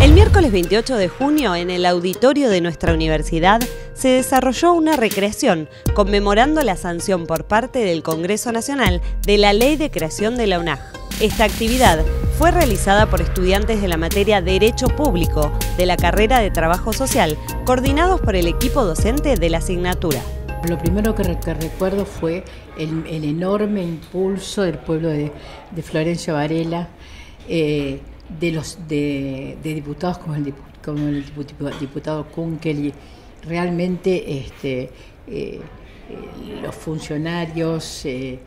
El miércoles 28 de junio, en el auditorio de nuestra universidad, se desarrolló una recreación conmemorando la sanción por parte del Congreso Nacional de la Ley de Creación de la UNAJ. Esta actividad fue realizada por estudiantes de la materia Derecho Público de la carrera de Trabajo Social, coordinados por el equipo docente de la asignatura. Lo primero que recuerdo fue el enorme impulso del pueblo de Florencio Varela, de diputados como el diputado Kunkel, y realmente los funcionarios,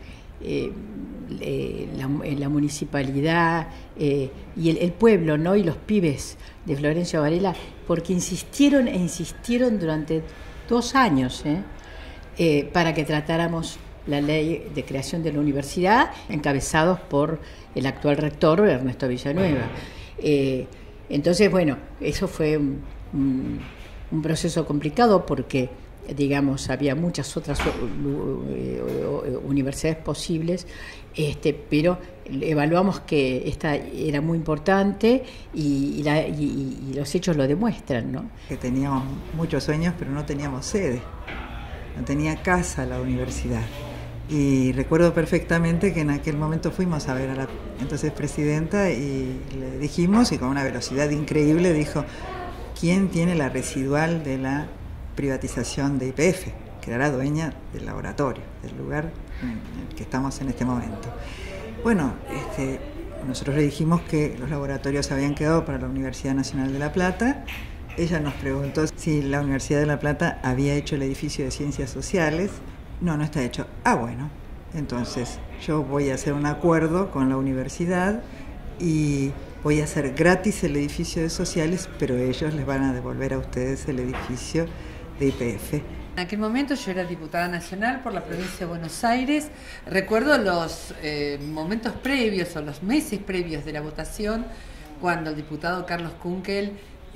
la municipalidad y el pueblo, ¿no? Y los pibes de Florencio Varela, porque insistieron durante 2 años para que tratáramos la ley de creación de la universidad, encabezados por el actual rector Ernesto Villanueva. Entonces, bueno, eso fue un proceso complicado porque, digamos, había muchas otras universidades posibles, pero evaluamos que esta era muy importante y los hechos lo demuestran, ¿no? Que teníamos muchos sueños, pero no teníamos sede, no tenía casa la universidad. Y recuerdo perfectamente que en aquel momento fuimos a ver a la entonces presidenta y le dijimos, y con una velocidad increíble dijo: ¿quién tiene la residual de la privatización de YPF? Que era la dueña del laboratorio, del lugar en el que estamos en este momento. Bueno, nosotros le dijimos que los laboratorios habían quedado para la Universidad Nacional de La Plata. Ella nos preguntó si la Universidad de La Plata había hecho el edificio de Ciencias Sociales. No, no está hecho. Ah, bueno, entonces yo voy a hacer un acuerdo con la universidad y voy a hacer gratis el edificio de sociales, pero ellos les van a devolver a ustedes el edificio de YPF. En aquel momento yo era diputada nacional por la provincia de Buenos Aires. Recuerdo los momentos previos o los meses previos de la votación, cuando el diputado Carlos Kunkel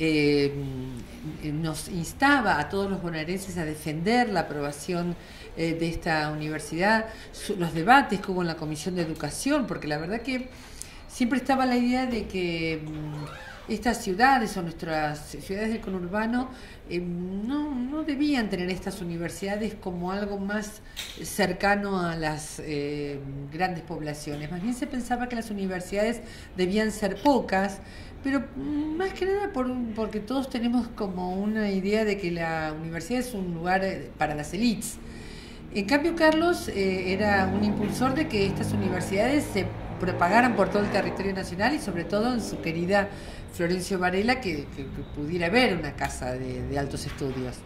nos instaba a todos los bonaerenses a defender la aprobación de esta universidad, los debates que hubo en la Comisión de Educación, porque la verdad que siempre estaba la idea de que estas ciudades o nuestras ciudades del conurbano no debían tener estas universidades como algo más cercano a las grandes poblaciones. Más bien se pensaba que las universidades debían ser pocas, pero más que nada porque todos tenemos como una idea de que la universidad es un lugar para las élites. En cambio, Carlos era un impulsor de que estas universidades se propagaran por todo el territorio nacional y sobre todo en su querida Florencio Varela, que pudiera haber una casa de altos estudios.